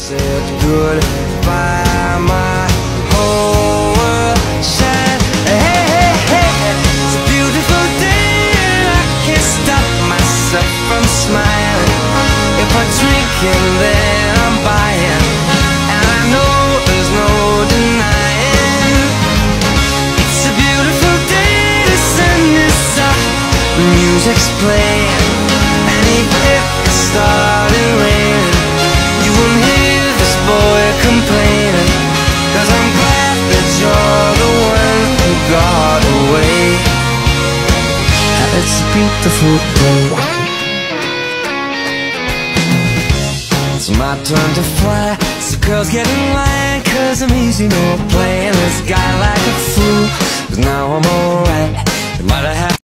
said goodbye, my whole world shined. Hey, hey, hey, it's a beautiful day and I can't stop myself from smiling. If I drink and then I'm buying, and I know there's no denying. It's a beautiful day, the sun is up, the music's playing, and even if it started raining, you won't hear this boy complaining, 'cause I'm glad that you're the one who got away. It's a beautiful day. It's my turn to fly, so girls get in line, 'cause I'm easy, no playing this guy like a fool. 'Cause now I'm alright, no matter how